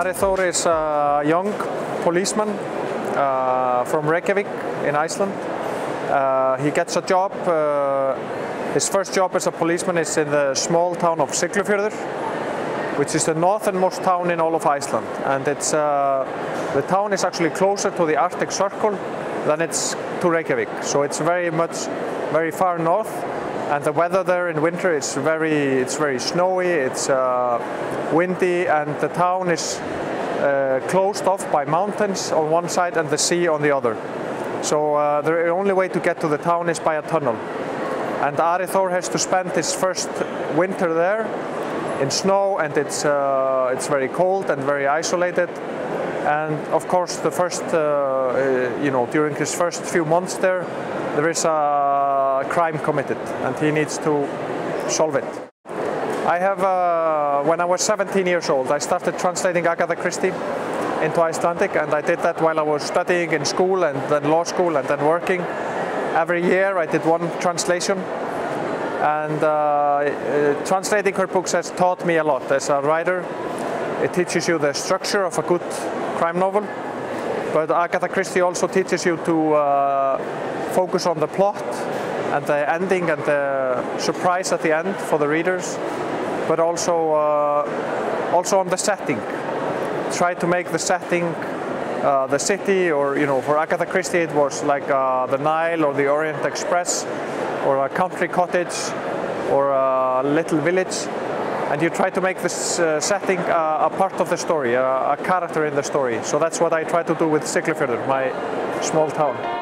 Ari Þór is a young policeman from Reykjavik in Iceland. He gets a job, his first job as a policeman is in the small town of Siglufjörður, which is the northernmost town in all of Iceland. And it's, the town is actually closer to the Arctic Circle than it's to Reykjavik. So it's very far north. And the weather there in winter is very snowy, it's windy, and the town is closed off by mountains on one side and the sea on the other. So the only way to get to the town is by a tunnel. And Ari Þór has to spend his first winter there in snow, and it's very cold and very isolated. And of course, the first, during his first few months there is a crime committed, and he needs to solve it. I have, when I was 17 years old, I started translating Agatha Christie into Icelandic, and I did that while I was studying in school and then law school and then working. Every year I did one translation, and translating her books has taught me a lot as a writer. It teaches you the structure of a good crime novel, but Agatha Christie also teaches you to focus on the plot and the ending and the surprise at the end for the readers, but also on the setting. Try to make the setting, the city, or for Agatha Christie it was like the Nile or the Orient Express, or a country cottage, or a little village, and you try to make this setting a part of the story, a character in the story. So that's what I try to do with Siglufjörður, my small town.